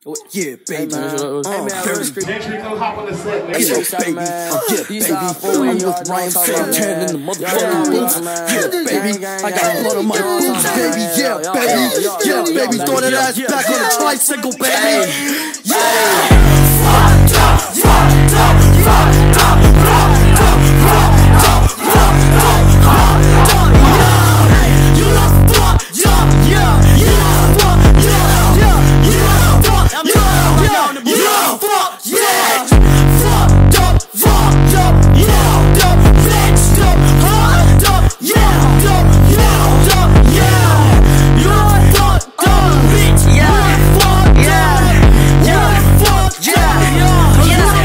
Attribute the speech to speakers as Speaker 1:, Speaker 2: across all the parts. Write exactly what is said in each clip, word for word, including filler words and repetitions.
Speaker 1: Yeah, baby.
Speaker 2: Hey, man.
Speaker 1: Uh,
Speaker 2: Hey, man,
Speaker 1: very
Speaker 3: Next week, come hop on the set, man.
Speaker 1: Yeah,
Speaker 2: Shit,
Speaker 1: baby.
Speaker 2: man.
Speaker 1: Uh, yeah,
Speaker 2: These
Speaker 1: baby.
Speaker 2: side four,
Speaker 1: I'm
Speaker 2: y'all
Speaker 1: with
Speaker 2: know what
Speaker 1: Ryan
Speaker 2: I'm talking about,
Speaker 1: Fantana
Speaker 2: man.
Speaker 1: in the
Speaker 2: Y'all
Speaker 1: motherfucking
Speaker 2: know
Speaker 1: boots.
Speaker 2: what, man.
Speaker 1: Yeah,
Speaker 2: Gang,
Speaker 1: baby.
Speaker 2: gang,
Speaker 1: I got
Speaker 2: gang.
Speaker 1: blood on my
Speaker 2: Y'all
Speaker 1: boots,
Speaker 2: talking
Speaker 1: baby.
Speaker 2: about,
Speaker 1: Yeah,
Speaker 2: man. Y'all,
Speaker 1: baby.
Speaker 2: y'all, y'all,
Speaker 1: Yeah,
Speaker 2: y'all,
Speaker 1: baby.
Speaker 2: y'all,
Speaker 1: Throw that
Speaker 2: y'all,
Speaker 1: ass
Speaker 2: yeah,
Speaker 1: back on the
Speaker 2: yeah.
Speaker 1: tricycle, baby. Yeah.
Speaker 4: Fucked up, fucked up, fucked up, fucked up, fucked up, fucked up, fucked up, yeah. You look fucked up, yeah. You look fucked up, yeah. You look fucked up, yeah. You look fucked, yeah. Fucked up, fucked up, yeah. Up, fixed up, fucked up, yeah. Up, fucked up, yeah. You look fucked up, bitch. You look fucked up, yeah. Fucked up,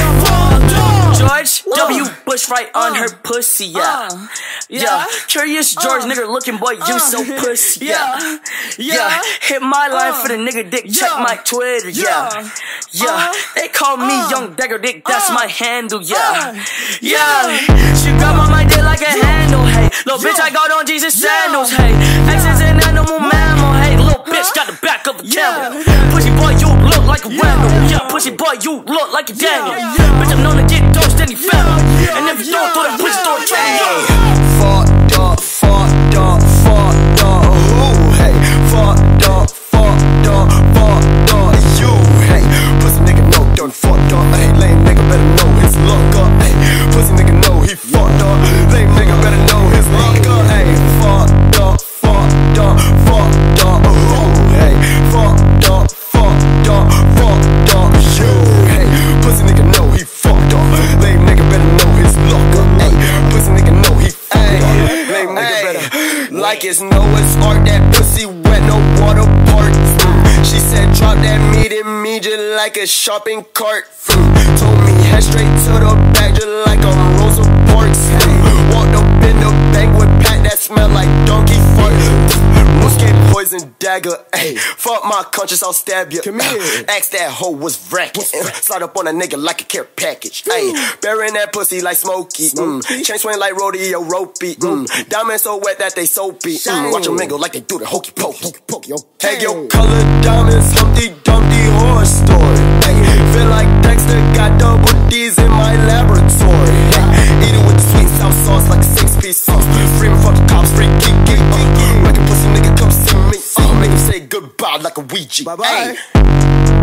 Speaker 4: yeah.
Speaker 5: George W. Bush right on her pussy, yeah. Yeah, Curious George, nigga looking boy, you so pussy, yeah. Yeah, hit my line for the nigga dick, check my Twitter, yeah. Yeah, they call me Young Dagger Dick, that's my handle, yeah. Yeah, she grab on my dick like a handle, hey. Little bitch, I got on Jesus sandals, hey. X is an animal mammal, hey. Little bitch got the back of a camel. Pussy boy, you look like a Randall, yeah. Pussy boy, you look like a Daniel. Bitch, I'm known to get dosed any family. And if you don't throw that pussy, throw a train.
Speaker 6: Fucked up, fucked up, fucked up, who, hey. Fucked up, fucked up, fucked up, you, hey. Pussy nigga know done fucked up, hey. Lame nigga better know his luck up, hey. Pussy nigga know he fucked up. Lame nigga better know his luck up, hey. Fucked up, fucked up, fucked up, who, hey. Fucked up, fucked up, fucked up, you, hey. Pussy nigga know he fucked up. Lame nigga better know his luck up, hey. Pussy nigga know he fucked up. Lame nigga better. Like it's Noah's Ark, that pussy wet, no water park. Mm. She said drop that meat in me just like a shopping cart. Mm. Told me head straight to the back just like I'm Rosa Parks. Mm. Walked up in the bank with pack that smell like donkey fart. Muscat poison dagger, ayy. Fuck my conscience, I'll stab you. Come here. Ask that hoe what's racket. Slide up on a nigga like a care package. Ayy, burying that pussy like Smokey. Mm. Chain swing like rodeo ropey. Mm. Diamonds so wet that they soapy. Mm. Watch them mingle like they do the hokey pokey. Hey, yo, colored diamonds, Humpty Dumpty horror story. Ay, feel like Dexter got double D's in my laboratory. Ay, eat it with the sweet south sauce like a six-piece sauce. Free me fuck the cops, free geek, uh. Make a pussy nigga come see me. Uh, make him say goodbye like a Ouija. Bye bye.